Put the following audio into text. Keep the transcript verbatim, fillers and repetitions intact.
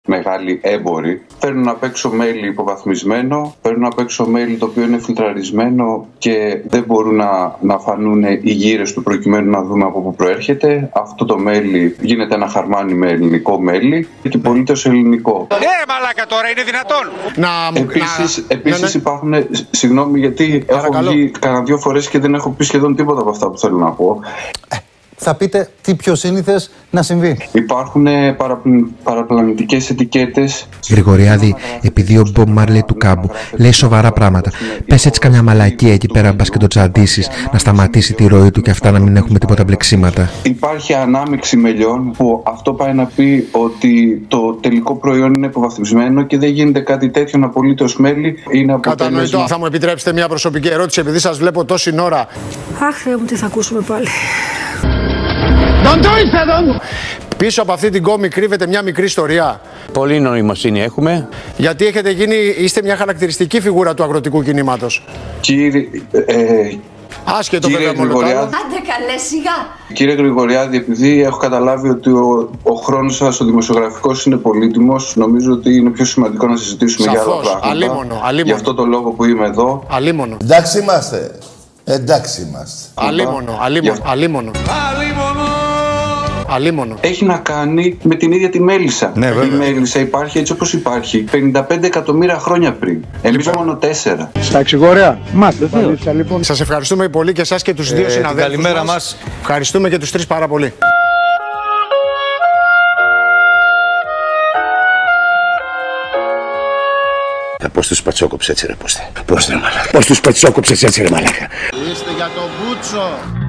μεγάλοι έμποροι παίρνουν απ' έξω μέλι υποβαθμισμένο, παίρνουν απ' έξω μέλι το οποίο είναι φιλτραρισμένο και δεν μπορούν να, να φανούν οι γύρες του προκειμένου να δούμε από πού προέρχεται. Αυτό το μέλι γίνεται ένα χαρμάνι με ελληνικό μέλι και πωλείται ως ελληνικό. Ε, μαλάκα τώρα, είναι δυνατόν! Να, επίσης, να, επίσης ναι, ναι. υπάρχουν, συγγνώμη γιατί Παρακαλώ. έχω βγει κανένα δύο φορές και δεν έχω πει σχεδόν τίποτα από αυτά που θέλω να πω. Θα πείτε τι πιο σύνηθες να συμβεί. Υπάρχουν παραπλανητικές ετικέτες. Γρηγοριάδη, επειδή ο Μπομπ Μάρλεϊ του κάμπου λέει σοβαρά πράγματα, πες έτσι καμιά μαλακία εκεί πέρα, μπας και το τσαντήσεις, να σταματήσει τη ροή του και αυτά να μην έχουμε τίποτα μπλεξίματα. Υπάρχει ανάμειξη μελιών που αυτό πάει να πει ότι το τελικό προϊόν είναι υποβαθμισμένο και δεν γίνεται κάτι τέτοιο να πωλείται ως μέλι. Είναι κατανοητό. Θα μου επιτρέψετε μια προσωπική ερώτηση, επειδή σας βλέπω τόση ώρα. Αχ, Θεέ μου, τι θα ακούσουμε πάλι. Πίσω από αυτή την κόμη κρύβεται μια μικρή ιστορία. Πολύ νοημοσύνη έχουμε. Γιατί έχετε γίνει, είστε μια χαρακτηριστική φιγούρα του αγροτικού κινήματος. Κύριε, ε, Άσχετο κύριε βέβαια μόνο. Γρηγοριάδη, Άντε καλέ, σιγά. Κύριε Γρηγοριάδη, επειδή έχω καταλάβει ότι ο, ο χρόνος σας ο δημοσιογραφικός είναι πολύτιμος, νομίζω ότι είναι πιο σημαντικό να συζητήσουμε Σαφώς, για άλλα πράγματα. αλίμονο, αλίμονο. Γι' αυτό το λόγο που είμαι εδώ. Αλίμονο. Εντάξει είμαστε. Εντάξει είμαστε. Αλίμονο, αλίμονο, αλίμονο. Αλίμονο. Έχει να κάνει με την ίδια τη μέλισσα. Ναι, η μέλισσα υπάρχει έτσι όπως υπάρχει πενήντα πέντε εκατομμύρια χρόνια πριν. Εμείς μόνο τέσσερα. Στα εξηγόρια. Μάθε. Λοιπόν. Σας ευχαριστούμε πολύ και εσάς και τους δύο ε, συναδέλφους. Καλημέρα μας. μας. Ευχαριστούμε και τους τρεις πάρα πολύ. Πώς τους πατσόκοψε έτσι ρε πούστε. Πώς τους πατσόκοψε έτσι ρε μαλάκα. Είστε για τον Μπούτσο.